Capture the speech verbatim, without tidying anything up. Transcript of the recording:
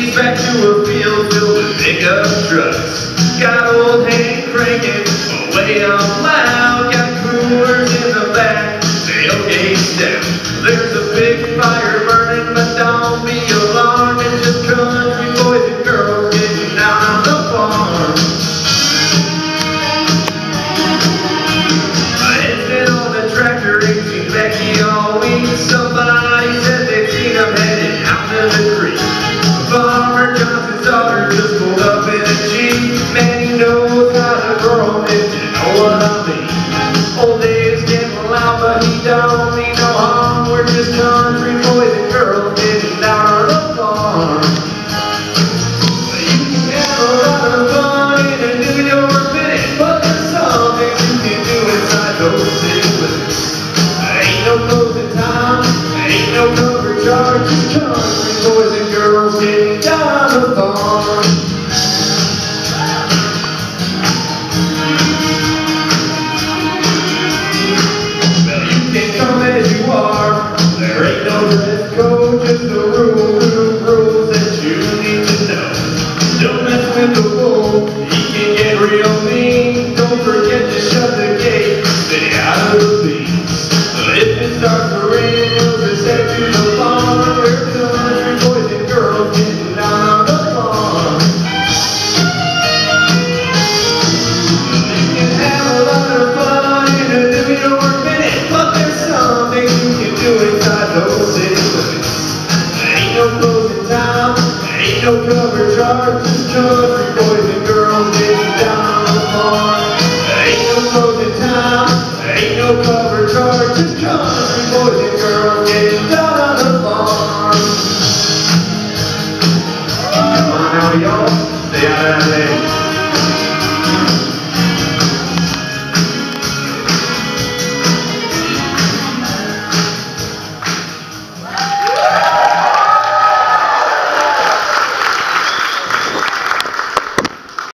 he's back to a field filled with pickup trucks. Got old Hank cranking way up loud. Got coolers in the back, tailgate's down. There's a big fire burning, but don't be alarmed. It's just country boys and girls getting down on the farm. My head's been on the tractor, ain't seen Becky all week. Somebody said they've seen him heading out to the creek. Farmer Johnson's daughter just pulled up in a Jeep. Man, he knows how to grow, if you know what I mean. Old Dave's getting loud, but he don't mean no harm. We're just country boys and girls getting down on the farm. You can have a lot of fun in a New York minute, but there's something you can do inside those city limits. Ain't no closing time, ain't no cover charge, just country boys and girls getting down on the farm. There ain't no dress code, just the rules, rules, rules that you need to know. Don't mess with the bull, he can get real mean. Don't forget to shut the gate, stay out of the beats. If it starts to rain, you'll just head to the farm. There's country boys and girls getting down on the farm. You can have a lot of fun in a New York minute, but there's something you can do inside those city limits. Ain't no closing time, ain't no cover charge, just country boys and girls getting down on the farm. Ain't no closing time, ain't no cover charge, just country boys and girls getting